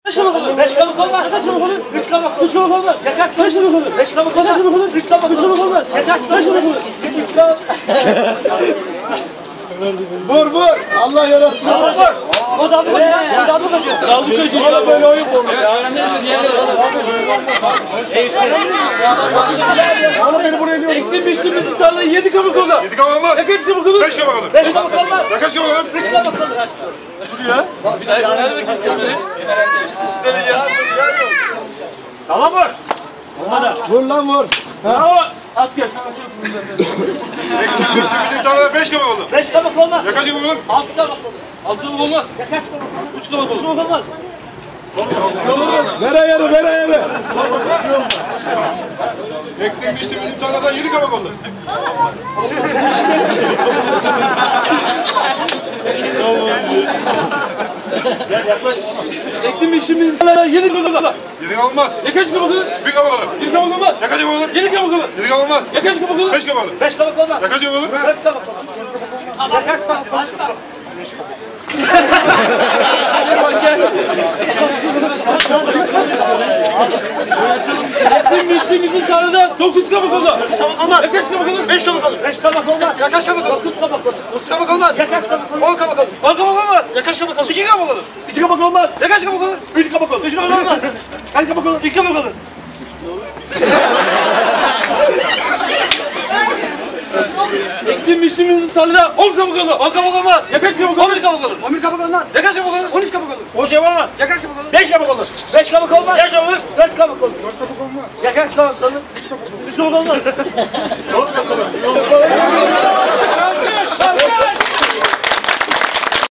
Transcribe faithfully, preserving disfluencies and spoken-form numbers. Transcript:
Beş kabak olur. Beş kabak olmaz. Kaç kabak olur? Üç kabak. Üç kabak olmaz. Ya kaç kaç kabak olur? Beş kabak olmaz. Kaç kabak olur? Üç kabak. Üç kabak olmaz. Ya kaç kaç kabak olur? Üç kabak. Vur vur. Allah yaratsın. Vur vur. O da bu kaçıyor. O da bu kaçıyor. Daldı kaçıyor. Bana böyle oyun olur. Oğlum beni buraya diyor. Ektim biçtim bizim tarlayı yedi kabak oldu. Yedi kabak olmaz. Ya kaç kabak olur? Beş kabak olur. Beş kabak olmaz. Ya kaç kabak olur? Üç kabak olur. Tamam mı? Olmadı. Vur lan vur. Bravo. Asker. Ektim biçtim bizim tarlada beş kabak olur. Beş kabak olmaz. Ya kaç kabak olur? Altı kabak olur. Altı kabak olmaz. Ya kaç kabak olur? Üç kabak olur. Üç kabak olmaz. Ver ayarı ver ayarı. Ektim biçtim bizim tarlada yedi kabak oldu. Ektim biçtim yedi kabak olur. Yedi kabak olmaz. Ya kaç kabak olur? Bir kabak olur. Bir kabak olmaz. Ya kaç kabak olur? Yedi kabak olur. Yedi kabak olmaz. Ya kaç kabak olur? Beş kabak olur. Beş kabak olmaz. Ya kaç kabak olur? Dört kabak olur. Ama kaç kabak olur? Ektim biçtim bizim tarlada dokuz kabak oldu. Ama ya kaç kabak olur? Beş kabak olur. Beş kabak olmaz. Ya kaç kabak olur? Dokuz kabak olur. Dokuz kabak olmaz. Ya kaç kabak olur? On kabak olur. On kabak olmaz. Ya kaç kabak olur? İki kabak olur. İki kabak olmaz. Ya kaç kabak olur? Üç kabak olur. Üç kabak olmaz. Kaç kabak olur? İki kabak olur. Ektim biçtiğimizin tarlada on kabak olur. On kabak olmaz. Ya kaç kabak olur? On bir kabak olur. On bir kabak olmaz. Ya kaç kabak olur? On üç kabak olur. O şey olmaz. Ya kaç kabak olur? Beş kabak olur. Beş kabak olmaz. Kaç olur? Dört kabak olur. Dört kabak olmaz. Ya kaç kabak olur? Üç kabak olur. Üç kabak olmaz.